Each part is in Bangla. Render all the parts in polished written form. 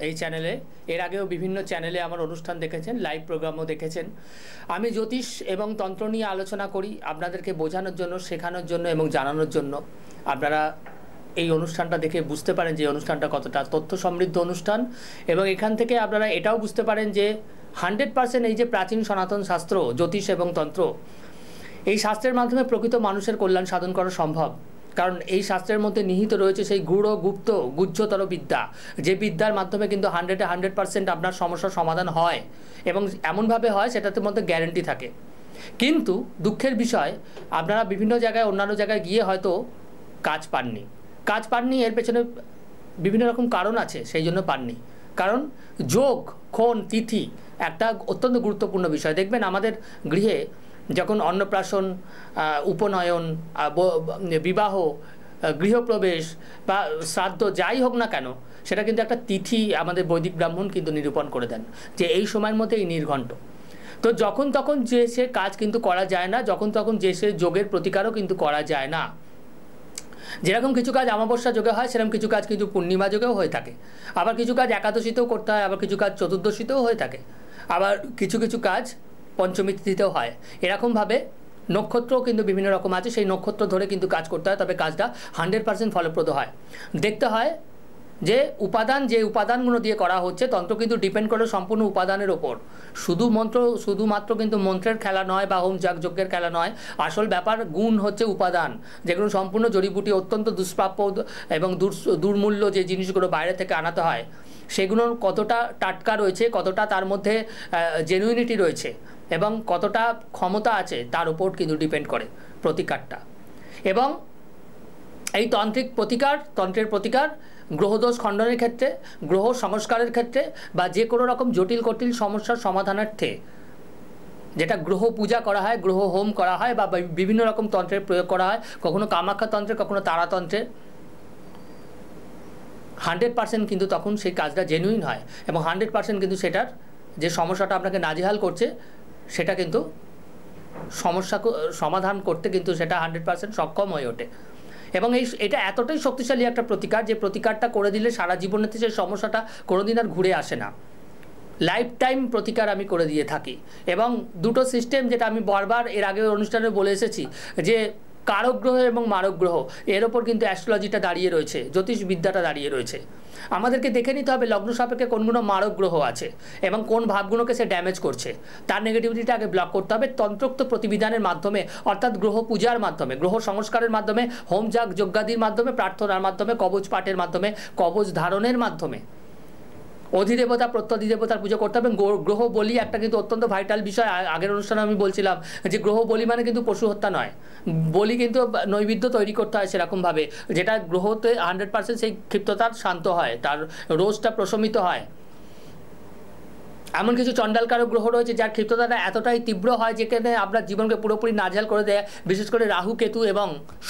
এই চ্যানেলে। এর আগেও বিভিন্ন চ্যানেলে আমার অনুষ্ঠান দেখেছেন, লাইভ প্রোগ্রামও দেখেছেন। আমি জ্যোতিষ এবং তন্ত্র নিয়ে আলোচনা করি আপনাদেরকে বোঝানোর জন্য, শেখানোর জন্য এবং জানানোর জন্য। আপনারা এই অনুষ্ঠানটা দেখে বুঝতে পারেন যে অনুষ্ঠানটা কতটা তথ্য সমৃদ্ধ অনুষ্ঠান, এবং এখান থেকে আপনারা এটাও বুঝতে পারেন যে 100% এই যে প্রাচীন সনাতন শাস্ত্র জ্যোতিষ এবং তন্ত্র, এই শাস্ত্রের মাধ্যমে প্রকৃত মানুষের কল্যাণ সাধন করা সম্ভব। কারণ এই শাস্ত্রের মধ্যে নিহিত রয়েছে সেই গূঢ় গুপ্ত গুহ্যতর বিদ্যা, যে বিদ্যার মাধ্যমে কিন্তু 100% আপনার সমস্যার সমাধান হয়, এবং এমনভাবে হয় সেটাতে মধ্যে গ্যারেন্টি থাকে। কিন্তু দুঃখের বিষয়, আপনারা বিভিন্ন জায়গায় অন্যান্য জায়গায় গিয়ে হয়তো কাজ পাননি। এর পেছনে বিভিন্ন রকম কারণ আছে, সেই জন্য পাননি। কারণ যোগ, ক্ষণ, তিথি একটা অত্যন্ত গুরুত্বপূর্ণ বিষয়। দেখবেন আমাদের গৃহে যখন অন্নপ্রাশন, উপনয়ন, বিবাহ, গৃহপ্রবেশ বা শ্রাদ্ধ যাই হোক না কেন, সেটা কিন্তু একটা তিথি আমাদের বৈদিক ব্রাহ্মণ কিন্তু নিরূপণ করে দেন যে এই সময়ের মধ্যে এই নির্ঘণ্ট। তো যখন তখন যে সে কাজ কিন্তু করা যায় না, যখন তখন যে সে যোগের প্রতিকারও কিন্তু করা যায় না। যেরকম কিছু কাজ অমাবস্যা যোগে হয়, সেরকম কিছু কাজ কিন্তু পূর্ণিমা যোগেও হয়ে থাকে। আবার কিছু কাজ একাদশীতেও করতে হয়, আবার কিছু কাজ চতুর্দশীতেও হয়ে থাকে, আবার কিছু কিছু কাজ পঞ্চমী তিথিতেও হয়। এরকমভাবে নক্ষত্রও কিন্তু বিভিন্ন রকম আছে, সেই নক্ষত্র ধরে কিন্তু কাজ করতে হয়, তবে কাজটা 100% ফলপ্রদ হয়। দেখতে হয় যে উপাদানগুলো দিয়ে করা হচ্ছে। তন্ত্র কিন্তু ডিপেন্ড করে সম্পূর্ণ উপাদানের ওপর। শুধুমাত্র কিন্তু মন্ত্রের খেলা নয় বা হোম যজ্ঞের খেলা নয়। আসল ব্যাপার গুণ হচ্ছে উপাদান, যেগুলো সম্পূর্ণ জড়িবুটি, অত্যন্ত দুষ্প্রাপ্য এবং দুর্মূল্য যে জিনিসগুলো বাইরে থেকে আনাতে হয়, সেগুলোর কতটা টাটকা রয়েছে, কতটা তার মধ্যে জেনুইনিটি রয়েছে এবং কতটা ক্ষমতা আছে, তার উপর কিন্তু ডিপেন্ড করে প্রতিকারটা। এবং এই তন্ত্রের প্রতিকার গ্রহদোষ খণ্ডনের ক্ষেত্রে, গ্রহ সংস্কারের ক্ষেত্রে, বা যে কোনো রকম জটিল সমস্যার সমাধানার্থে যেটা গ্রহ পূজা করা হয়, গ্রহ হোম করা হয়, বা বিভিন্ন রকম তন্ত্রের প্রয়োগ করা হয়, কখনো কামাখ্যা তন্ত্রে, কখনো তারাতন্ত্রে, 100% কিন্তু তখন সেই কাজটা জেনুইন হয়, এবং 100% কিন্তু সেটার যে সমস্যাটা আপনাকে নাজেহাল করছে, সেটা কিন্তু সমস্যা সমাধান করতে কিন্তু সেটা 100% সক্ষম হয়ে ওঠে। এবং এটা এতটাই শক্তিশালী একটা প্রতিকার, যে প্রতিকারটা করে দিলে সারা জীবনেতে সেই সমস্যাটা কোনোদিন আর ঘুরে আসে না। লাইফ টাইম প্রতিকার আমি করে দিয়ে থাকি। এবং দুটো সিস্টেম, যেটা আমি বারবার এর আগের অনুষ্ঠানে বলে এসেছি, যে কারক গ্রহ এবং মারক গ্রহ, এর ওপর কিন্তু অ্যাস্ট্রোলজিটা দাঁড়িয়ে রয়েছে, জ্যোতিষবিদ্যাটা দাঁড়িয়ে রয়েছে। আমাদেরকে দেখে নিতে হবে লগ্ন সাপেক্ষে কোনগুলো মারক গ্রহ আছে এবং কোন ভাবগুলোকে সে ড্যামেজ করছে, তার নেগেটিভিটিটা আগে ব্লক করতে হবে তন্ত্রোক্ত প্রতিবিধানের মাধ্যমে, অর্থাৎ গ্রহ পূজার মাধ্যমে, গ্রহ সংস্কারের মাধ্যমে, হোম যজ্ঞাদির মাধ্যমে, প্রার্থনার মাধ্যমে, কবচ পাঠের মাধ্যমে, কবচ ধারণের মাধ্যমে, অধিদেবতা প্রত্যধিদেবতার পুজো করতে হবে। গ্রহ বলি একটা কিন্তু অত্যন্ত ভাইটাল বিষয়। আগের অনুষ্ঠানে আমি বলছিলাম যে গ্রহ বলি মানে কিন্তু পশু হত্যা নয়, বলি কিন্তু নৈবেদ্য তৈরি করতে হয় সেরকমভাবে, যেটা গ্রহতে 100% সেই ক্ষিপ্ততার শান্ত হয়, তার রোজটা প্রশমিত হয়। এমন কিছু চণ্ডালকারক গ্রহ রয়েছে যার ক্ষিপ্ততাটা এতটাই তীব্র হয় যেখানে আপনার জীবনকে পুরোপুরি নাজেহাল করে দেয়, বিশেষ করে রাহু, কেতু এবং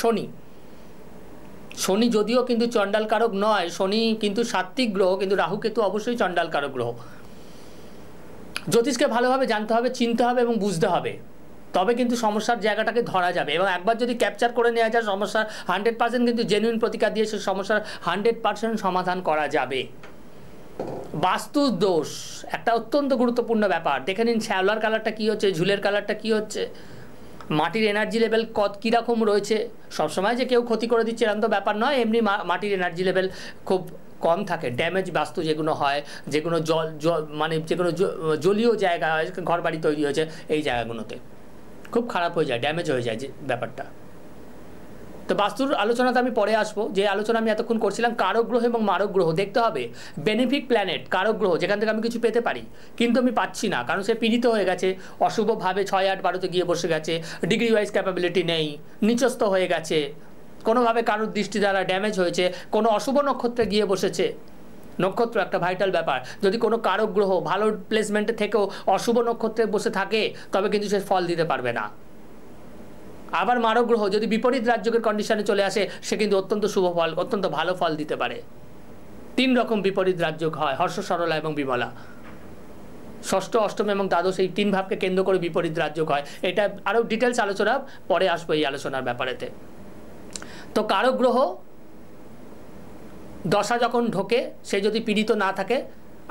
শনি যদিও কিন্তু চণ্ডালকারক নয়, শনি কিন্তু সাত্ত্বিক গ্রহ, কিন্তু রাহু কেতু অবশ্যই চণ্ডালকারক গ্রহ। জ্যোতিষকে ভালোভাবে জানতে হবে, চিনতে হবে এবং বুঝতে হবে, তবে কিন্তু সমস্যার জায়গাটাকে ধরা যাবে। এবং একবার যদি ক্যাপচার করে নেওয়া যায় সমস্যার 100% কিন্তু জেনুইন প্রতিকার দিয়ে সে সমস্যার 100% সমাধান করা যাবে। বাস্তু দোষ একটা অত্যন্ত গুরুত্বপূর্ণ ব্যাপার। দেখে নিন শ্যাওলার কালারটা কী হচ্ছে, ঝুলের কালারটা কী হচ্ছে, মাটির এনার্জি লেভেল কীরকম রয়েছে। সবসময় যে কেউ ক্ষতি করে দিচ্ছে এরকম তো ব্যাপার নয়, এমনি মাটির এনার্জি লেভেল খুব কম থাকে। ড্যামেজ বাস্তু যেগুলো হয়, যেগুলো মানে যেগুলো জলীয় জায়গা, ঘর বাড়ি তৈরি হয়েছে, এই জায়গাগুলোতে খুব খারাপ হয়ে যায়, ড্যামেজ হয়ে যায় যে ব্যাপারটা। তো বাস্তুর আলোচনাতে আমি পরে আসবো। যে আলোচনা আমি এতক্ষণ করছিলাম কারক গ্রহ এবং মারক গ্রহ, দেখতে হবে বেনিফিক প্ল্যানেট কারক গ্রহ, যেখান থেকে আমি কিছু পেতে পারি কিন্তু আমি পাচ্ছি না, কারণ সে পীড়িত হয়ে গেছে, অশুভভাবে 6, 8, 12তে গিয়ে বসে গেছে, ডিগ্রি ওয়াইজ ক্যাপাবিলিটি নেই, নিচস্থ হয়ে গেছে, কোনোভাবে কারোর দৃষ্টি দ্বারা ড্যামেজ হয়েছে, কোনো অশুভ নক্ষত্রে গিয়ে বসেছে। নক্ষত্র একটা ভাইটাল ব্যাপার। যদি কোনো কারক গ্রহ ভালো প্লেসমেন্টে থেকেও অশুভ নক্ষত্রে বসে থাকে, তবে কিন্তু সে ফল দিতে পারবে না। আবার মারক গ্রহ যদি বিপরীত রাজযোগের কন্ডিশনে চলে আসে, সে কিন্তু অত্যন্ত শুভ ফল, অত্যন্ত ভালো ফল দিতে পারে। 3 রকম বিপরীত রাজযোগ হয়, হর্ষ, সরলা এবং বিমলা। ষষ্ঠ, অষ্টম এবং দ্বাদশ, এই 3 ভাবকে কেন্দ্র করে বিপরীত রাজযোগ হয়। এটা আরও ডিটেলস আলোচনা পরে আসবো এই আলোচনার ব্যাপারেতে। তো কারক গ্রহ দশা যখন ঢোকে, সে যদি পীড়িত না থাকে,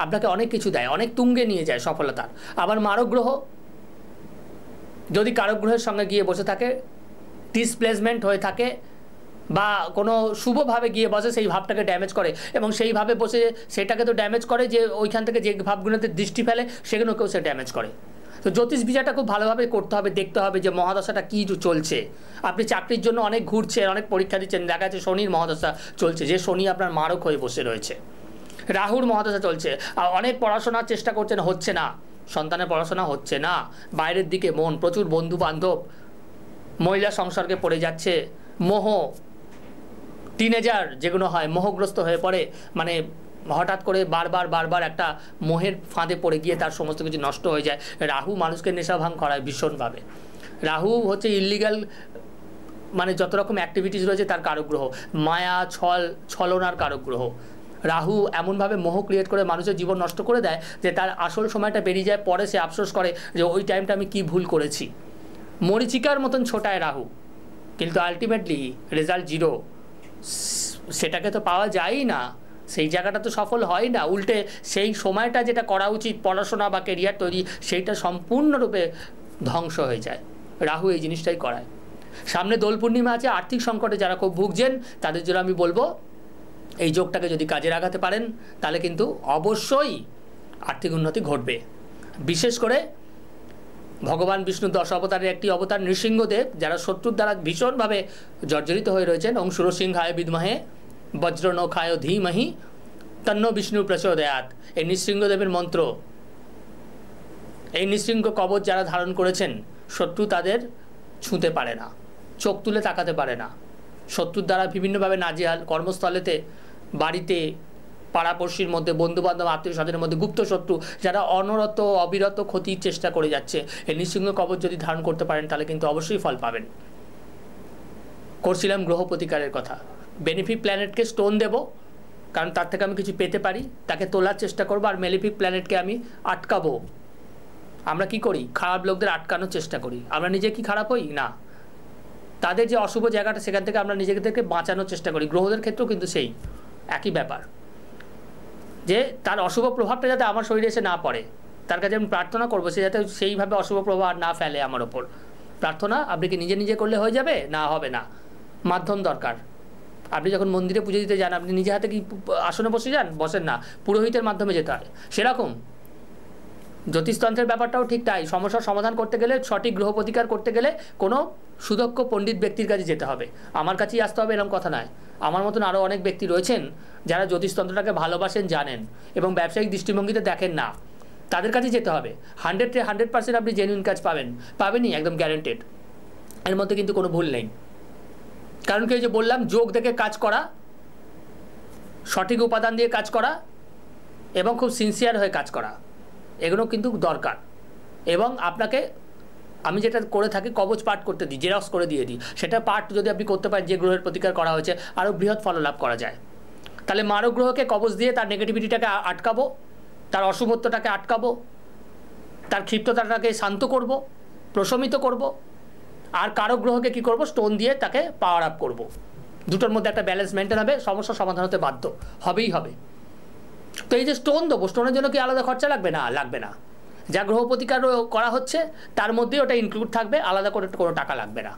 আপনাকে অনেক কিছু দেয়, অনেক তুঙ্গে নিয়ে যায় সফলতার। আবার মারক গ্রহ যদি কারক গ্রহের সঙ্গে গিয়ে বসে থাকে, ডিসপ্লেসমেন্ট হয়ে থাকে বা কোনো শুভভাবে গিয়ে বসে, সেই ভাবটাকে ড্যামেজ করে, এবং সেইভাবে বসে সেটাকে তো ড্যামেজ করে যে ওইখান থেকে যে ভাবগুলোতে দৃষ্টি ফেলে সেগুলোকেও সে ড্যামেজ করে। তো জ্যোতিষ বিচারটা খুব ভালোভাবে করতে হবে, দেখতে হবে যে মহাদশাটা কী চলছে। আপনি চাকরির জন্য অনেক ঘুরছেন, অনেক পরীক্ষা দিচ্ছেন, দেখা যাচ্ছে শনির মহাদশা চলছে, যে শনি আপনার মারক হয়ে বসে রয়েছে, রাহুর মহাদশা চলছে, আর অনেক পড়াশোনার চেষ্টা করছেন, হচ্ছে না, সন্তানের পড়াশোনা হচ্ছে না, বাইরের দিকে মন, প্রচুর বন্ধু বান্ধব, মহিলা সংসর্গে পড়ে যাচ্ছে, মোহ, টিনেজার যেগুলো হয় মোহগ্রস্ত হয়ে পড়ে, মানে হঠাৎ করে বারবার একটা মোহের ফাঁদে পড়ে গিয়ে তার সমস্ত কিছু নষ্ট হয়ে যায়। রাহু মানুষকে নেশা ভাঙ করায় ভীষণভাবে। রাহু হচ্ছে ইল্লিগাল, মানে যত রকম অ্যাক্টিভিটিস রয়েছে তার কারক গ্রহ, মায়া ছলনার কারক গ্রহ। রাহু এমনভাবে মোহ ক্রিয়েট করে মানুষের জীবন নষ্ট করে দেয় যে তার আসল সময়টা বেরিয়ে যায়, পরে সে আফসোস করে যে ওই টাইমটা আমি কি ভুল করেছি। মরিচিকার মতন ছোটায় রাহু, কিন্তু আলটিমেটলি রেজাল্ট জিরো, সেটাকে তো পাওয়া যায়ই না, সেই জায়গাটা তো সফল হয় না, উল্টে সেই সময়টা যেটা করা উচিত পড়াশোনা বা কেরিয়ার তৈরি, সেইটা সম্পূর্ণরূপে ধ্বংস হয়ে যায়। রাহু এই জিনিসটাই করায়। সামনে দোল পূর্ণিমা আছে, আর্থিক সংকটে যারা খুব ভুগছেন তাদের জন্য আমি বলবো এই যোগটাকে যদি কাজে লাগাতে পারেন তাহলে কিন্তু অবশ্যই আর্থিক উন্নতি ঘটবে। বিশেষ করে ভগবান বিষ্ণু 10 অবতারের একটি অবতার নৃসিংহদেব, যারা শত্রুর দ্বারা ভীষণভাবে জর্জরিত হয়ে রয়েছেন, ওং সুরসিংহায় বিদ্মহে বজ্রনখায় ধীমহি তন্ন বিষ্ণু প্রচোদয়াৎ, এই নৃসিংহদেবের মন্ত্র, এই নৃসিংহ কবচ যারা ধারণ করেছেন, শত্রু তাদের ছুঁতে পারে না, চোখ তুলে তাকাতে পারে না, শত্রুর দ্বারা বিভিন্নভাবে নাজেহাল, কর্মস্থলেতে, বাড়িতে, পাড়াপড়শির মধ্যে, বন্ধুবান্ধব, আত্মীয় স্বজনের মধ্যে গুপ্ত শত্রু যারা অনরত অবিরত ক্ষতির চেষ্টা করে যাচ্ছে, এই নৃসিংহ কবচ যদি ধারণ করতে পারেন তাহলে কিন্তু অবশ্যই ফল পাবেন। করছিলাম গ্রহ প্রতিকারের কথা, বেনিফিক প্ল্যানেটকে স্টোন দেব, কারণ তার থেকে আমি কিছু পেতে পারি, তাকে তোলার চেষ্টা করবো, আর মেলিফিক প্ল্যানেটকে আমি আটকাবো। আমরা কি করি, খারাপ লোকদের আটকানোর চেষ্টা করি, আমরা নিজে কি খারাপ হই না, তাদের যে অশুভ জায়গাটা সেখান থেকে আমরা নিজেদেরকে বাঁচানোর চেষ্টা করি। গ্রহদের ক্ষেত্রেও কিন্তু সেই একই ব্যাপার, যে তার অশুভ প্রভাবটা যাতে আমার শরীরে এসে না পড়ে, তার কাছে আমি প্রার্থনা করবো সে যাতে সেইভাবে অশুভ প্রভাব আর না ফেলে আমার ওপর। প্রার্থনা আপনি কি নিজে নিজে করলে হয়ে যাবে? না, হবে না, মাধ্যম দরকার। আপনি যখন মন্দিরে পুজো দিতে যান, আপনি নিজে হাতে কি আসনে বসে যান? বসেন না, পুরোহিতের মাধ্যমে যেতে হয়। সেরকম জ্যোতিষতন্ত্রের ব্যাপারটাও ঠিক তাই, সমস্যার সমাধান করতে গেলে, সঠিক গ্রহ প্রতিকার করতে গেলে কোনো সুদক্ষ পণ্ডিত ব্যক্তির কাছে যেতে হবে, আমার কাছেই আসতে হবে এরকম কথা নয়। আমার মতন আরও অনেক ব্যক্তি রয়েছেন যারা জ্যোতিষতন্ত্রটাকে ভালোবাসেন, জানেন এবং ব্যবসায়িক দৃষ্টিভঙ্গিতে দেখেন না, তাদের কাছে যেতে হবে। 100% আপনি জেনুইন কাজ পাবেনই, একদম গ্যারেন্টেড, এর মধ্যে কিন্তু কোনো ভুল নেই। কারণ কি, যে বললাম, যোগ দেখে কাজ করা, সঠিক উপাদান দিয়ে কাজ করা এবং খুব সিনসিয়ার হয়ে কাজ করা, এগুলো কিন্তু দরকার। এবং আপনাকে আমি যেটা করে থাকি, কবচ পাঠ করতে দিই, জেরক্স করে দিয়ে দিই, সেটা পাঠ যদি আপনি করতে পারেন, যে গ্রহের প্রতিকার করা হয়েছে, আরও বৃহৎ ফল লাভ করা যায়। তাহলে মারক গ্রহকে কবচ দিয়ে তার নেগেটিভিটিটাকে আটকাবো, তার অশুভত্বটাকে আটকাবো, তার ক্ষিপ্ততাটাকে শান্ত করব, প্রশমিত করব। আর কারক গ্রহকে কী করব, স্টোন দিয়ে তাকে পাওয়ার আপ করব। দুটোর মধ্যে একটা ব্যালেন্স মেনটেন হবে, সমস্যার সমাধান হতে বাধ্য হবেই হবে। তো এই যে স্টোন দেবো, স্টোনের জন্য কি আলাদা খরচা লাগবে? না, লাগবে না। যা গ্রহ প্রতিকার করা হচ্ছে তার মধ্যেই ওটা ইনক্লুড থাকবে, আলাদা করে কোনো টাকা লাগবে না।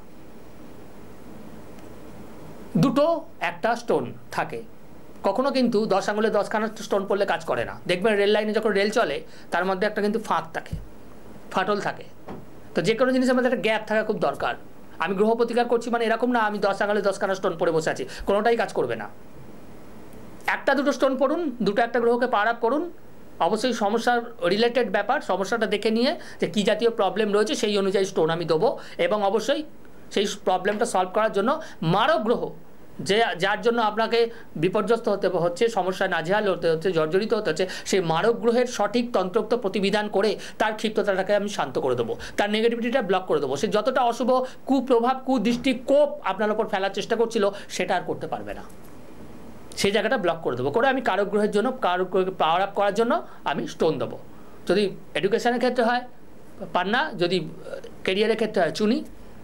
দুটো একটা স্টোন থাকে, কখনো কিন্তু 10 আঙুলে 10খানা স্টোন পড়লে কাজ করে না। দেখবেন রেল লাইনে যখন রেল চলে তার মধ্যে একটা কিন্তু ফাঁক থাকে, ফাটল থাকে। তো যে কোনো জিনিসের মধ্যে একটা গ্যাপ থাকা খুব দরকার। আমি গ্রহ প্রতিকার করছি মানে এরকম না আমি 10 আঙুলে 10খানা স্টোন পড়ে বসে আছি, কোনোটাই কাজ করবে না। একটা দুটো স্টোন পড়ুন, দুটো একটা গ্রহকে পাওয়ার আপ করুন, অবশ্যই সমস্যার রিলেটেড ব্যাপার, সমস্যাটা দেখে নিয়ে যে কী জাতীয় প্রবলেম রয়েছে সেই অনুযায়ী স্টোন আমি দেবো। এবং অবশ্যই সেই প্রবলেমটা সলভ করার জন্য মারক গ্রহ, যার জন্য আপনাকে বিপর্যস্ত হতে হচ্ছে, সমস্যায় নাজেহাল হতে হচ্ছে, জর্জরিত হতে হচ্ছে, সেই মারক গ্রহের সঠিক তন্ত্রোক্ত প্রতিবিধান করে তার ক্ষিপ্ততাটাকে আমি শান্ত করে দেবো, তার নেগেটিভিটিটা ব্লক করে দেবো। সে যতটা অশুভ কুপ্রভাব, কুদৃষ্টি, কোপ আপনার ওপর ফেলার চেষ্টা করছিল, সেটা আর করতে পারবে না। সেই জায়গাটা ব্লক করে দেবো, করে আমি কারক গ্রহের জন্য, কারক গ্রহকে পাওয়ার আপ করার জন্য আমি স্টোন দেবো। যদি এডুকেশনের ক্ষেত্রে হয় পান্না, যদি কেরিয়ারের ক্ষেত্রে হয় চুনি।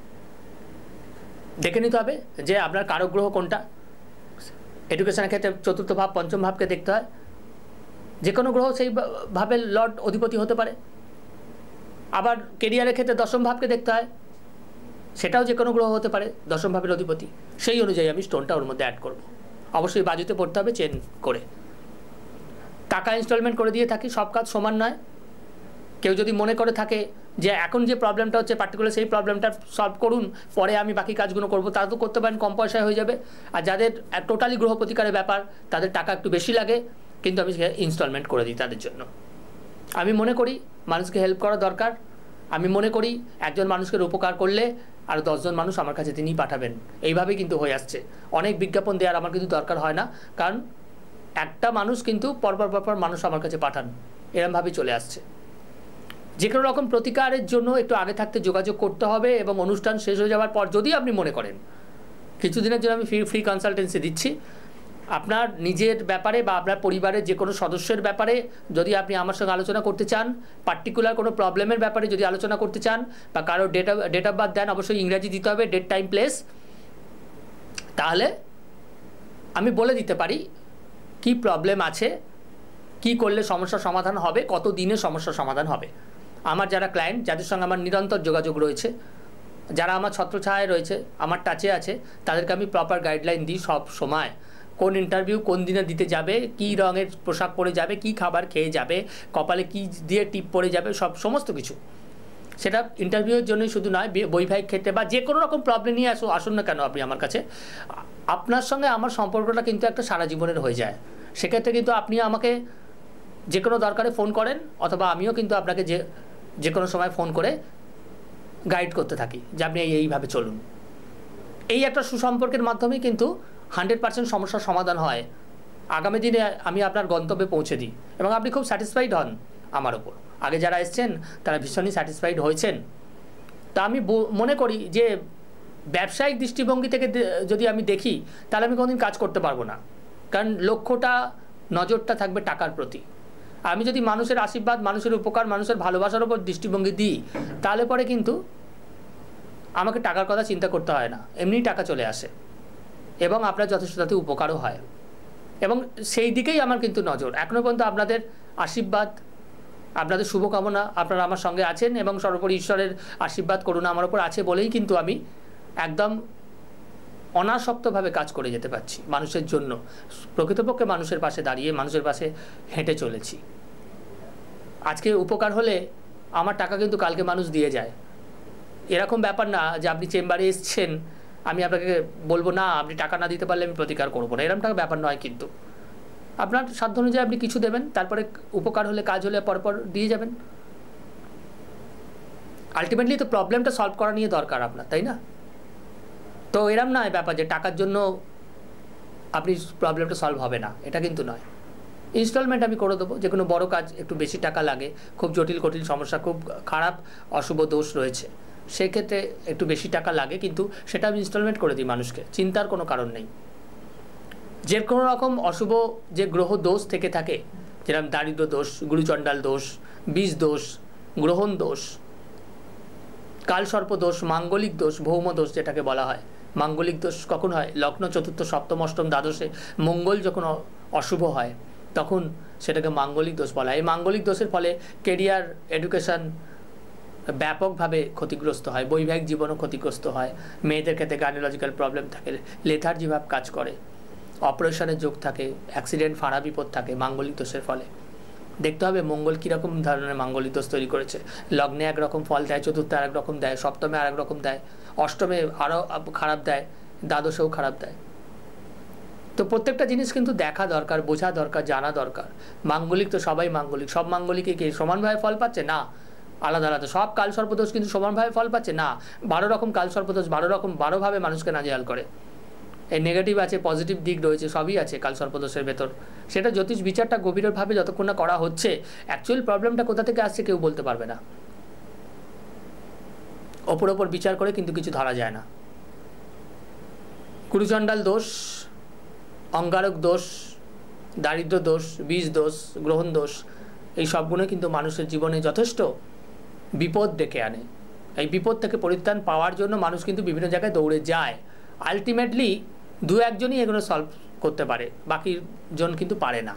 দেখে নিতে হবে যে আপনার কারক গ্রহ কোনটা। এডুকেশনের ক্ষেত্রে চতুর্থ ভাব, পঞ্চম ভাবকে দেখতে হয়। যে কোনো গ্রহ সেইভাবে লর্ড অধিপতি হতে পারে। আবার কেরিয়ারের ক্ষেত্রে দশম ভাবকে দেখতে হয়, সেটাও যে কোনো গ্রহ হতে পারে দশম ভাবের অধিপতি। সেই অনুযায়ী আমি স্টোনটা ওর মধ্যে অ্যাড করব। অবশ্যই বাজুতে পড়তে হবে চেন করে। টাকা ইনস্টলমেন্ট করে দিয়ে থাকি, সব কাজ সমান নয়। কেউ যদি মনে করে থাকে যে এখন যে প্রবলেমটা হচ্ছে পার্টিকুলার সেই প্রবলেমটা সলভ করুন, পরে আমি বাকি কাজগুলো করবো, তা তো করতে পারেন, কম পয়সায় হয়ে যাবে। আর যাদের টোটালি গ্রহ প্রতিকারের ব্যাপার, তাদের টাকা একটু বেশি লাগে, কিন্তু আমি ইনস্টলমেন্ট করে দিই তাদের জন্য। আমি মনে করি মানুষকে হেল্প করা দরকার। আমি মনে করি একজন মানুষকে উপকার করলে আর 10 জন মানুষ আমার কাছে তিনিই পাঠাবেন। এইভাবেই কিন্তু হয়ে আসছে। অনেক বিজ্ঞাপন দেওয়ার আমার কিন্তু দরকার হয় না, কারণ একটা মানুষ কিন্তু পরপর মানুষ আমার কাছে পাঠান, এরমভাবেই চলে আসছে। যে কোনো রকম প্রতিকারের জন্য একটু আগে থাকতে যোগাযোগ করতে হবে, এবং অনুষ্ঠান শেষ হয়ে যাওয়ার পর যদি আপনি মনে করেন কিছুদিনের জন্য আমি ফ্রি কনসালটেন্সি দিচ্ছি, আপনার নিজের ব্যাপারে বা আপনার পরিবারের যে কোনো সদস্যের ব্যাপারে যদি আপনি আমার সঙ্গে আলোচনা করতে চান, পার্টিকুলার কোনো প্রবলেমের ব্যাপারে যদি আলোচনা করতে চান, বা কারো ডেট অফ বার্থ দেন, অবশ্যই ইংরাজি দিতে হবে, ডেট, টাইম, প্লেস, তাহলে আমি বলে দিতে পারি কি প্রবলেম আছে, কি করলে সমস্যার সমাধান হবে, কত দিনে সমস্যার সমাধান হবে। আমার যারা ক্লায়েন্ট, যাদের সঙ্গে আমার নিরন্তর যোগাযোগ রয়েছে, যারা আমার ছত্রছায়ায় রয়েছে, আমার টাচে আছে, তাদেরকে আমি প্রপার গাইডলাইন দিই সব সময়। কোন ইন্টারভিউ কোন দিনে দিতে যাবে, কি রঙের পোশাক পরে যাবে, কি খাবার খেয়ে যাবে, কপালে কি দিয়ে টিপ পরে যাবে, সমস্ত কিছু। সেটা ইন্টারভিউয়ের জন্যই শুধু নয়, বৈবাহিক ক্ষেত্রে বা যে কোনো রকম প্রবলেম নিয়ে আসুন না কেন আপনি আমার কাছে, আপনার সঙ্গে আমার সম্পর্কটা কিন্তু একটা সারা জীবনের হয়ে যায়। সেক্ষেত্রে কিন্তু আপনি আমাকে যে কোনো দরকারে ফোন করেন, অথবা আমিও কিন্তু আপনাকে যে কোনো সময় ফোন করে গাইড করতে থাকি যে আপনি এইভাবে চলুন। এই একটা সুসম্পর্কের মাধ্যমেই কিন্তু 100% সমস্যার সমাধান হয়। আগামী দিনে আমি আপনার গন্তব্যে পৌঁছে দিই এবং আপনি খুব স্যাটিসফাইড হন আমার ওপর। আগে যারা এসছেন তারা ভীষণই স্যাটিসফাইড হয়েছেন। তা আমি মনে করি যে ব্যবসায়িক দৃষ্টিভঙ্গি থেকে যদি আমি দেখি, তাহলে আমি কোনোদিন কাজ করতে পারবো না, কারণ লক্ষ্যটা, নজরটা থাকবে টাকার প্রতি। আমি যদি মানুষের আশীর্বাদ, মানুষের উপকার, মানুষের ভালোবাসার উপর দৃষ্টিভঙ্গি দিই, তাহলে পরে কিন্তু আমাকে টাকার কথা চিন্তা করতে হয় না, এমনিই টাকা চলে আসে এবং আপনার যথেষ্ট তাতে উপকারও হয়। এবং সেই দিকেই আমার কিন্তু নজর। এখনও পর্যন্ত আপনাদের আশীর্বাদ, আপনাদের শুভকামনা, আপনারা আমার সঙ্গে আছেন এবং সর্বোপরি ঈশ্বরের আশীর্বাদ করুণা আমার ওপর আছে বলেই কিন্তু আমি একদম অনাসক্তভাবে কাজ করে যেতে পারছি মানুষের জন্য। প্রকৃতপক্ষে মানুষের পাশে দাঁড়িয়ে, মানুষের পাশে হেঁটে চলেছি। আজকে উপকার হলে আমার টাকা কিন্তু কালকে মানুষ দিয়ে যায়। এরকম ব্যাপার না যে আপনি চেম্বারে এসছেন, আমি আপনাকে বলবো না আপনি টাকা না দিতে পারলে আমি প্রতিকার করবো না, এরকম ব্যাপার নয়। কিন্তু আপনার সাধ্য অনুযায়ী আপনি কিছু দেবেন, তারপরে উপকার হলে, কাজ হলে পরপর দিয়ে যাবেন। আলটিমেটলি তো প্রবলেমটা সলভ করা নিয়ে দরকার আপনার, তাই না? তো এরম নয় ব্যাপার যে টাকার জন্য আপনি প্রবলেমটা সলভ হবে না, এটা কিন্তু নয়। ইনস্টলমেন্ট আমি করে দেবো। যে কোনো বড়ো কাজ একটু বেশি টাকা লাগে, খুব জটিল কঠিন সমস্যা, খুব খারাপ অশুভ দোষ রয়েছে, সেক্ষেত্রে একটু বেশি টাকা লাগে, কিন্তু সেটা আমি ইনস্টলমেন্ট করে দিই মানুষকে, চিন্তার কোনো কারণ নেই। যে কোনো রকম অশুভ যে গ্রহ দোষ থেকে থাকে, যেরকম দারিদ্র দোষ, গুরুচণ্ডাল দোষ, বীজ দোষ, গ্রহণ দোষ, কালসর্প দোষ, মাঙ্গলিক দোষ, ভৌম দোষ যেটাকে বলা হয়। মাঙ্গলিক দোষ কখন হয়? লগ্ন চতুর্থ সপ্তম অষ্টম দ্বাদশে মঙ্গল যখন অশুভ হয় তখন সেটাকে মাঙ্গলিক দোষ বলা হয়। এই মাঙ্গলিক দোষের ফলে কেরিয়ার, এডুকেশন ব্যাপকভাবে ক্ষতিগ্রস্ত হয়, বৈবাহিক জীবনও ক্ষতিগ্রস্ত হয়। মেয়েদের ক্ষেত্রে গাইনোলজিক্যাল প্রবলেম থাকে, লেথার্জি ভাব কাজ করে, অপারেশনের যোগ থাকে, অ্যাক্সিডেন্ট, ফাঁড়া বিপদ থাকে মাঙ্গলিক দোষের ফলে। দেখতে হবে মঙ্গল কীরকম ধরনের মাঙ্গলিক দোষ তৈরি করেছে। লগ্নে একরকম ফল দেয়, চতুর্থে আরেক রকম দেয়, সপ্তমে আরেক রকম দেয়, অষ্টমে আরও খারাপ দেয়, দ্বাদশেও খারাপ দেয়। তো প্রত্যেকটা জিনিস কিন্তু দেখা দরকার, বোঝা দরকার, জানা দরকার। মাঙ্গলিক তো সবাই মাঙ্গলিক, সব মাঙ্গলিকে কি সমানভাবে ফল পাচ্ছে? না, আলাদা আলাদা। সব কালসর্পদোষ কিন্তু সমানভাবে ফল পাচ্ছে না। 12 রকম কালসর্পদোষ 12ভাবে মানুষকে নাজেহাল করে। এই নেগেটিভ আছে, পজিটিভ দিক রয়েছে, সবই আছে কালসর্পদোষের ভেতর। সেটা জ্যোতিষ বিচারটা গভীরভাবে যতক্ষণ না করা হচ্ছে, অ্যাকচুয়াল প্রবলেমটা কোথা থেকে আসছে কেউ বলতে পারবে না। ওপর বিচার করে কিন্তু কিছু ধরা যায় না। কুরুচণ্ডাল দোষ, অঙ্গারক দোষ, দারিদ্র দোষ, বীজ দোষ, গ্রহণ দোষ, এই সবগুলো কিন্তু মানুষের জীবনে যথেষ্ট বিপদ ডেকে আনে। এই বিপদ থেকে পরিত্রাণ পাওয়ার জন্য মানুষ কিন্তু বিভিন্ন জায়গায় দৌড়ে যায়। আলটিমেটলি 2-1জনই এগুলো সলভ করতে পারে, বাকি জন কিন্তু পারে না।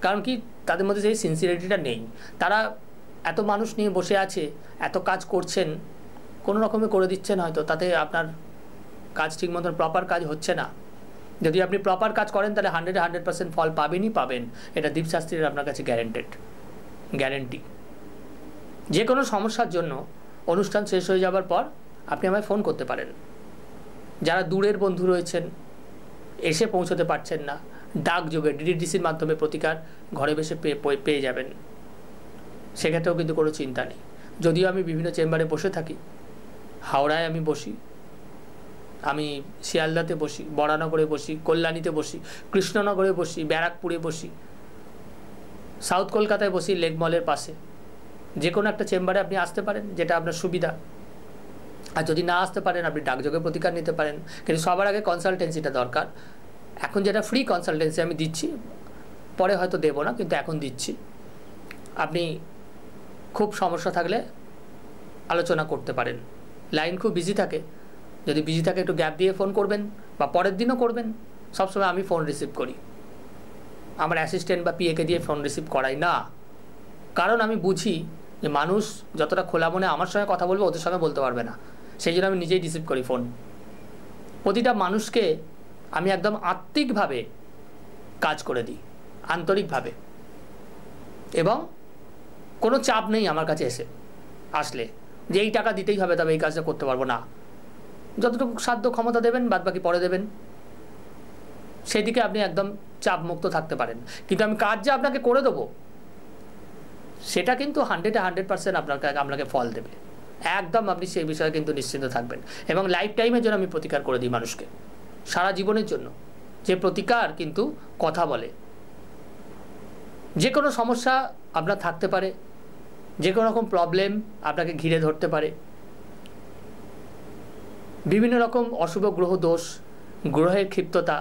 কারণ কি তাদের মধ্যে সেই সিনসিয়ারিটিটা নেই। তারা এত মানুষ নিয়ে বসে আছে, এত কাজ করছেন, কোনো রকমে করে দিচ্ছেন, হয়তো তাতে আপনার কাজ ঠিক মতন প্রপার কাজ হচ্ছে না। যদি আপনি প্রপার কাজ করেন তাহলে 100% ফল পাবেনই পাবেন, এটা দীপ শাস্ত্রীর আপনার কাছে গ্যারেন্টি। যে কোনো সমস্যার জন্য অনুষ্ঠান শেষ হয়ে যাবার পর আপনি আমায় ফোন করতে পারেন। যারা দূরের বন্ধু রয়েছেন, এসে পৌঁছতে পারছেন না, ডাকযোগে ডিডিডিসির মাধ্যমে প্রতিকার ঘরে বসে পেয়ে যাবেন, সেক্ষেত্রেও কিন্তু কোনো চিন্তা নেই। যদিও আমি বিভিন্ন চেম্বারে বসে থাকি, হাওড়ায় আমি বসি, আমি শিয়ালদাতে বসি, বরানগরে বসি, কল্যাণীতে বসি, কৃষ্ণনগরে বসি, ব্যারাকপুরে বসি, সাউথ কলকাতায় বসি, লেক মলের পাশে। যে কোনো একটা চেম্বারে আপনি আসতে পারেন, যেটা আপনার সুবিধা। আর যদি না আসতে পারেন আপনি ডাকযোগে প্রতিকার নিতে পারেন, কিন্তু সবার আগে কনসালটেন্সিটা দরকার। এখন যেটা ফ্রি কনসালটেন্সি আমি দিচ্ছি, পরে হয়তো দেবো না, কিন্তু এখন দিচ্ছি। আপনি খুব সমস্যা থাকলে আলোচনা করতে পারেন। লাইন খুব বিজি থাকে, যদি বিজি থাকে একটু গ্যাপ দিয়ে ফোন করবেন, বা পরের দিনও করবেন। সবসময় আমি ফোন রিসিভ করি, আমার অ্যাসিস্ট্যান্ট বা পিএকে দিয়ে ফোন রিসিভ করাই না। কারণ আমি বুঝি যে মানুষ যতটা খোলা মনে আমার সঙ্গে কথা বলবে, ওদের সঙ্গে বলতে পারবে না। সেই জন্য আমি নিজেই রিসিভ করি ফোন। প্রতিটা মানুষকে আমি একদম আত্মিকভাবে কাজ করে দিই, আন্তরিকভাবে, এবং কোনো চাপ নেই আমার কাছে আসলে যে এই টাকা দিতেই হবে তবে এই কাজটা করতে পারবো না। যতটুকু সাধ্য ক্ষমতা দেবেন, বাদ বাকি পরে দেবেন, সেদিকে আপনি একদম চাপ মুক্ত থাকতে পারেন। কিন্তু আমি কাজ যে আপনাকে করে দেবো, সেটা কিন্তু 100% আপনাকে ফল দেবে, একদম আপনি সেই বিষয়ে কিন্তু নিশ্চিন্ত থাকবেন। এবং লাইফ টাইমের জন্য আমি প্রতিকার করে দিই মানুষকে, সারা জীবনের জন্য। যে প্রতিকার কিন্তু কথা বলে। যে কোনো সমস্যা আপনার থাকতে পারে, যে কোনো রকম প্রবলেম আপনাকে ঘিরে ধরতে পারে, বিভিন্ন রকম অশুভ গ্রহ দোষ, গ্রহের ক্ষিপ্ততা,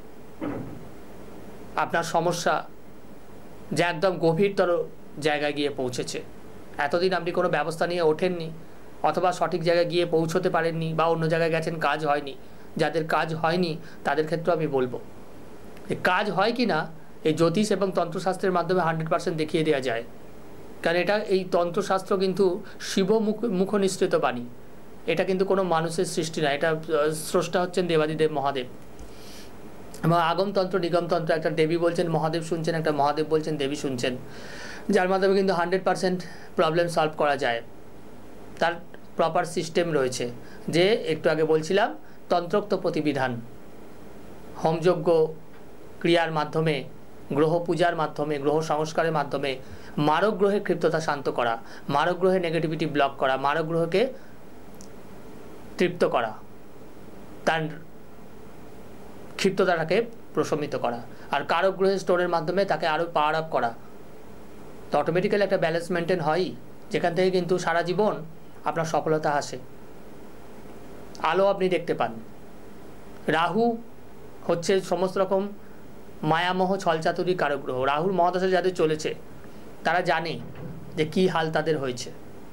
আপনার সমস্যা যা একদম গভীরতর জায়গায় গিয়ে পৌঁছেছে। এতদিন আপনি কোনো ব্যবস্থা নিয়ে ওঠেননি, অথবা সঠিক জায়গায় গিয়ে পৌঁছতে পারেননি, বা অন্য জায়গায় গেছেন, কাজ হয়নি। যাদের কাজ হয়নি তাদের ক্ষেত্রে আমি বলবো, এই কাজ হয় কি না এই জ্যোতিষ এবং তন্ত্রশাস্ত্রের মাধ্যমে 100% দেখিয়ে দেওয়া যায়। কারণ এই তন্ত্রশাস্ত্র কিন্তু শিব মুখনিসৃত বাণী, এটা কিন্তু কোনো মানুষের সৃষ্টি না। এটা স্রষ্টা হচ্ছেন দেবাদিদেব মহাদেব। এবং আগমতন্ত্র নিগমতন্ত্র, একটা দেবী বলছেন মহাদেব শুনছেন, একটা মহাদেব বলছেন দেবী শুনছেন, যার মাধ্যমে কিন্তু 100% প্রবলেম সলভ করা যায়। তার প্রপার সিস্টেম রয়েছে, যে একটু আগে বলছিলাম তন্ত্রোক্ত প্রতিবিধান, হোমযজ্ঞ ক্রিয়ার মাধ্যমে, গ্রহ পূজার মাধ্যমে, গ্রহ সংস্কারের মাধ্যমে মারক গ্রহের ক্ষিপ্ততা শান্ত করা, মারক গ্রহের নেগেটিভিটি ব্লক করা, মারক গ্রহকে তৃপ্ত করা, তার ক্ষিপ্ততাটাকে প্রশমিত করা, আর কারক গ্রহের স্টোরের মাধ্যমে তাকে আরও পাওয়ার আপ করা। তো অটোমেটিক্যালি একটা ব্যালেন্স মেনটেন হয়ই, যেখান থেকে কিন্তু সারা জীবন আপনার সফলতা আসে, আলো আপনি দেখতে পান। রাহু হচ্ছে সমস্ত রকম মায়ামোহ ছলচাতুরি কারক গ্রহ। রাহুর মহাদশা যাদের চলেছে তারা জানে যে কি হাল তাদের হয়েছে।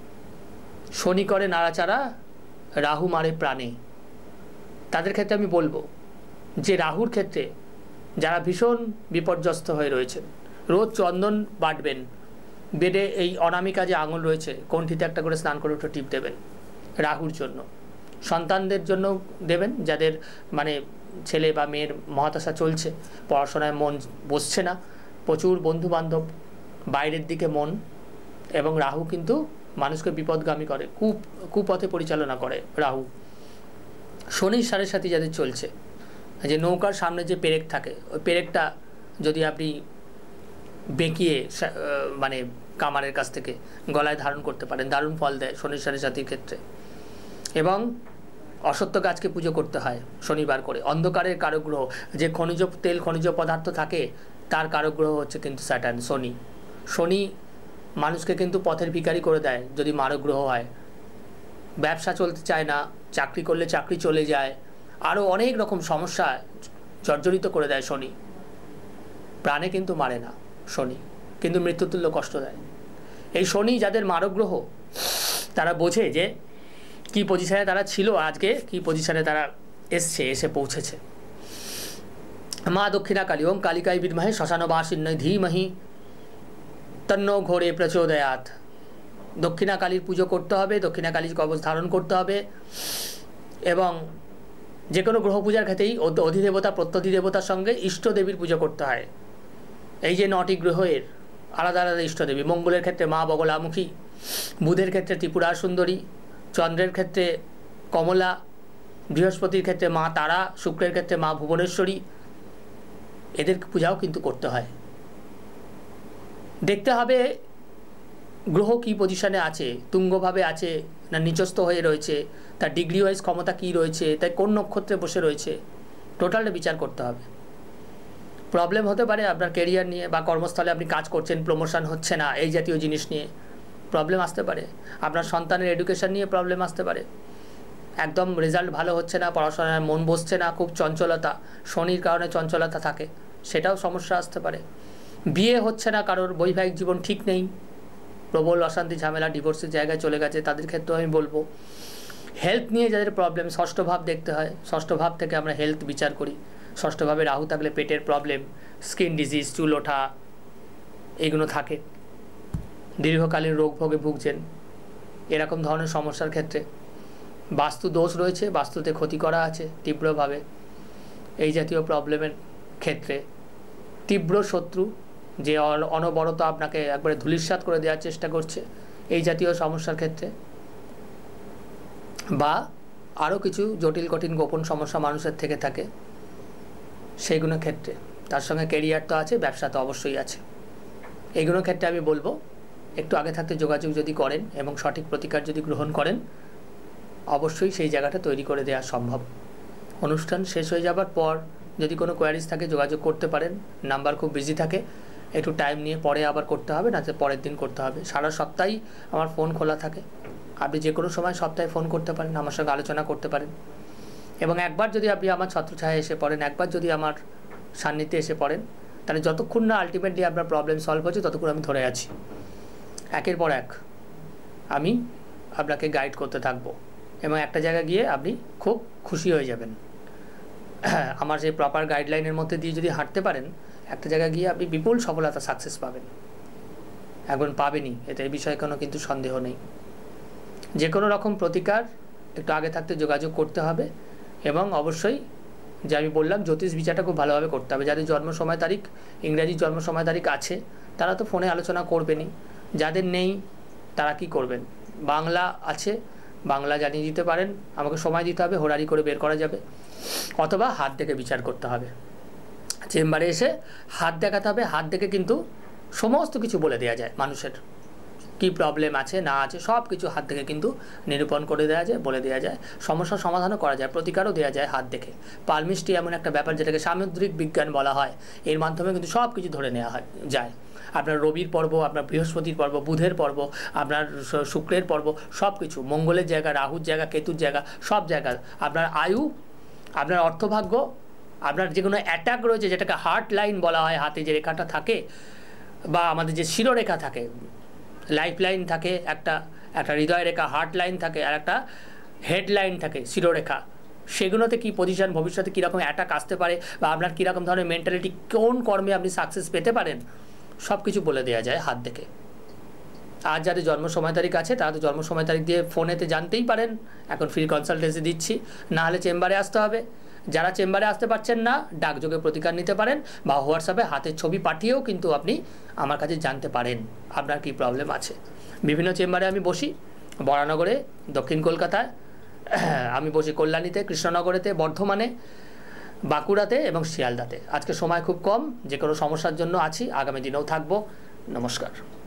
শনি করে নাড়াচাড়া, রাহু মারে প্রাণে। তাদের ক্ষেত্রে আমি বলবো যে রাহুর ক্ষেত্রে যারা ভীষণ বিপর্যস্ত হয়ে রয়েছেন, রোজ চন্দন বাটবেন, বেডে এই অনামিকা যে আঙুল রয়েছে কণ্ঠিতে একটা করে স্নান করে উঠে টিপ দেবেন রাহুর জন্য। সন্তানদের জন্য দেবেন, যাদের মানে ছেলে বা মেয়ের মহাদশা চলছে, পড়াশোনায় মন বসছে না, প্রচুর বন্ধুবান্ধব, বাইরের দিকে মন, এবং রাহু কিন্তু মানুষকে বিপদগামী করে, কুপথে পরিচালনা করে রাহু। শনির সাথে যাদের চলছে, যে নৌকার সামনে যে পেরেক থাকে, ওই পেরেকটা যদি আপনি বেঁকিয়ে মানে কামারের কাছ থেকে গলায় ধারণ করতে পারেন, দারুণ ফল দেয় শনির সাথীর ক্ষেত্রে। এবং অসত্য গাছকে পুজো করতে হয় শনিবার করে। অন্ধকারের কারক গ্রহ, যে খনিজ তেল খনিজ পদার্থ থাকে, তার কারক গ্রহ হচ্ছে কিন্তু স্যাটার্ন, শনি মানুষকে কিন্তু পথের ভিখারি করে দেয় যদি মারক গ্রহ হয়। ব্যবসা চলতে চায় না, চাকরি করলে চাকরি চলে যায়, আরও অনেক রকম সমস্যা জর্জরিত করে দেয় শনি। প্রাণে কিন্তু মারে না শনি, কিন্তু মৃত্যুতুল্য কষ্ট দেয়। এই শনি যাদের মারক গ্রহ, তারা বোঝে যে কী পজিশানে তারা ছিল, আজকে কী পজিশানে তারা এসে পৌঁছেছে। মা দক্ষিণা কালী, ওম কালিকায় বিদ্মহে শ্মশানবাসিন্যৈ ধীমহি তন্নো ঘোরে প্রচোদয়াৎ। দক্ষিণা কালীর পুজো করতে হবে, দক্ষিণা কালীর কবচ ধারণ করতে হবে, এবং যে কোনো গ্রহ পূজার ক্ষেত্রেই অধিদেবতা প্রত্যধিদেবতার সঙ্গে ইষ্টদেবীর পুজো করতে হয়। এই যে 9টি গ্রহের আলাদা আলাদা ইষ্টদেবী, মঙ্গলের ক্ষেত্রে মা বগলামুখী, বুধের ক্ষেত্রে ত্রিপুরা সুন্দরী, চন্দ্রের ক্ষেত্রে কমলা, বৃহস্পতির ক্ষেত্রে মা তারা, শুক্রের ক্ষেত্রে মা ভুবনেশ্বরী, এদের পূজাও কিন্তু করতে হয়। দেখতে হবে গ্রহ কী পজিশনে আছে, তুঙ্গভাবে আছে না নিচস্থ হয়ে রয়েছে, তার ডিগ্রি ওয়াইজ ক্ষমতা কী রয়েছে, তাই কোন নক্ষত্রে বসে রয়েছে, টোটালটা বিচার করতে হবে। প্রবলেম হতে পারে আপনার কেরিয়ার নিয়ে, বা কর্মস্থলে আপনি কাজ করছেন প্রমোশন হচ্ছে না, এই জাতীয় জিনিস নিয়ে প্রবলেম আসতে পারে। আপনার সন্তানের এডুকেশন নিয়ে প্রবলেম আসতে পারে, একদম রেজাল্ট ভালো হচ্ছে না, পড়াশোনায় মন বসছে না, খুব চঞ্চলতা, শনির কারণে চঞ্চলতা থাকে, সেটাও সমস্যা আসতে পারে। বিয়ে হচ্ছে না কারোর, বৈবাহিক জীবন ঠিক নেই, প্রবল অশান্তি ঝামেলা, ডিভোর্সের জায়গায় চলে গেছে, তাদের ক্ষেত্রেও আমি বলবো। হেলথ নিয়ে যাদের প্রবলেম, ষষ্ঠ ভাব দেখতে হয়, ষষ্ঠ ভাব থেকে আমরা হেলথ বিচার করি। ষষ্ঠ ভাবে রাহু থাকলে পেটের প্রবলেম, স্কিন ডিজিজ, চুল ওঠা, এগুলো থাকে। দীর্ঘকালীন রোগ ভোগে ভুগছেন, এরকম ধরনের সমস্যার ক্ষেত্রে বাস্তু দোষ রয়েছে, বাস্তুতে ক্ষতি করা আছে তীব্রভাবে, এই জাতীয় প্রবলেমের ক্ষেত্রে তীব্র শত্রু যে অনবরত আপনাকে একবারে ধূলিসাৎ করে দেওয়ার চেষ্টা করছে, এই জাতীয় সমস্যার ক্ষেত্রে, বা আরও কিছু জটিল কঠিন গোপন সমস্যা মানুষের থেকে থাকে, সেইগুলোর ক্ষেত্রে। তার সঙ্গে কেরিয়ার তো আছে, ব্যবসা তো অবশ্যই আছে। এইগুলোর ক্ষেত্রে আমি বলবো একটু আগে থাকতে যোগাযোগ যদি করেন এবং সঠিক প্রতিকার যদি গ্রহণ করেন, অবশ্যই সেই জায়গাটা তৈরি করে দেওয়া সম্ভব। অনুষ্ঠান শেষ হয়ে যাবার পর যদি কোনো কোয়ারিজ থাকে যোগাযোগ করতে পারেন, নাম্বার খুব বিজি থাকে, একটু টাইম নিয়ে পরে আবার করতে হবে, না পরের দিন করতে হবে। সারা সপ্তাহেই আমার ফোন খোলা থাকে, আপনি যে কোনো সময় সপ্তাহে ফোন করতে পারেন, আমার সঙ্গে আলোচনা করতে পারেন। এবং একবার যদি আপনি আমার ছত্রছায়ায় এসে পড়েন, একবার যদি আমার সান্নিধ্যে এসে পড়েন, তাহলে যতক্ষণ না আলটিমেটলি আপনার প্রবলেম সলভ হচ্ছে ততক্ষণ আমি ধরে আছি, একের পর এক আমি আপনাকে গাইড করতে থাকবো, এবং একটা জায়গায় গিয়ে আপনি খুব খুশি হয়ে যাবেন। আমার সেই প্রপার গাইডলাইনের মধ্যে দিয়ে যদি হাঁটতে পারেন, একটা জায়গায় গিয়ে আপনি বিপুল সফলতা সাকসেস পাবেন, এখন পাবেনই, এতে এই বিষয়ে কোনো কিন্তু সন্দেহ নেই। যে কোনো রকম প্রতিকার একটু আগে থাকতে যোগাযোগ করতে হবে, এবং অবশ্যই যে আমি বললাম জ্যোতিষ বিচারটা খুব ভালোভাবে করতে হবে। যাদের জন্ম সময় তারিখ, ইংরাজি জন্ম সময় তারিখ আছে তারা তো ফোনে আলোচনা করবেনই, যাদের নেই তারা কি করবেন, বাংলা আছে, বাংলা জানিয়ে দিতে পারেন, আমাকে সময় দিতে হবে, হোরারি করে বের করা যাবে, অথবা হাত দেখে বিচার করতে হবে। চেম্বারে এসে হাত দেখাতে হবে, হাত দেখে কিন্তু সমস্ত কিছু বলে দেওয়া যায়, মানুষের কী প্রবলেম আছে না আছে সব কিছু হাত দেখে কিন্তু নিরূপণ করে দেওয়া যায়, বলে দেওয়া যায়, সমস্যার সমাধানও করা যায়, প্রতিকারও দেওয়া যায় হাত দেখে। পালমিস্ট্রি এমন একটা ব্যাপার যেটাকে সামুদ্রিক বিজ্ঞান বলা হয়, এর মাধ্যমে কিন্তু সব কিছু ধরে নেওয়া যায়। আপনার রবির পর্ব, আপনার বৃহস্পতির পর্ব, বুধের পর্ব, আপনার শুক্রের পর্ব, সব কিছু, মঙ্গলের জায়গা, রাহুর জায়গা, কেতুর জায়গা, সব জায়গা, আপনার আয়ু, আপনার অর্থভাগ্য, আপনার যে কোনো অ্যাটাক রয়েছে যেটাকে হার্ট লাইন বলা হয়, হাতে যে রেখাটা থাকে বা আমাদের যে শিরোরেখা থাকে, লাইফ লাইন থাকে, একটা হৃদয় রেখা হার্ট লাইন থাকে, আর একটা হেড লাইন থাকে শিরোরেখা, সেগুলোতে কী পজিশন, ভবিষ্যতে কীরকম অ্যাটাক আসতে পারে, বা আপনার কীরকম ধরনের মেন্টালিটি, কোন কর্মে আপনি সাকসেস পেতে পারেন, সব কিছু বলে দেওয়া যায় হাত দেখে। আর যাদের জন্ম সময় তারিখ আছে তারা তো জন্ম সময় তারিখ দিয়ে ফোনেতে জানতেই পারেন, এখন ফ্রি কনসালটেন্সি দিচ্ছি, না হলে চেম্বারে আসতে হবে। যারা চেম্বারে আসতে পারছেন না, ডাকযোগে প্রতিকার নিতে পারেন, বা হোয়াটসঅ্যাপে হাতের ছবি পাঠিয়েও কিন্তু আপনি আমার কাছে জানতে পারেন আপনার কী প্রবলেম আছে। বিভিন্ন চেম্বারে আমি বসি, বরানগরে, দক্ষিণ কলকাতায়, আমি বসি কল্যাণীতে, কৃষ্ণনগরেতে, বর্ধমানে, বাঁকুড়াতে এবং শিয়ালদাতে। আজকে সময় খুব কম, যে কোনো সমস্যার জন্য আছি, আগামী দিনেও থাকবো। নমস্কার।